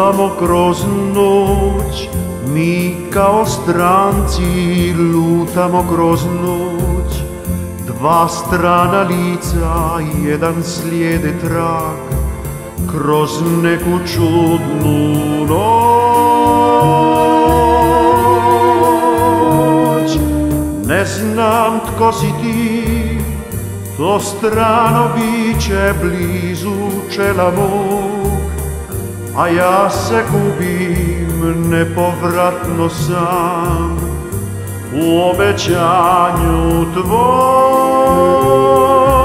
lutamo kroz noć, mi kao stranci lutamo kroz noć. Dva strana lica, jedan slijede trag, kroz neku čudnu noć. Ne znam tko si ti, to strano biće blizu čela mog, a ja se gubim nepovratno sam u obećanju tvom.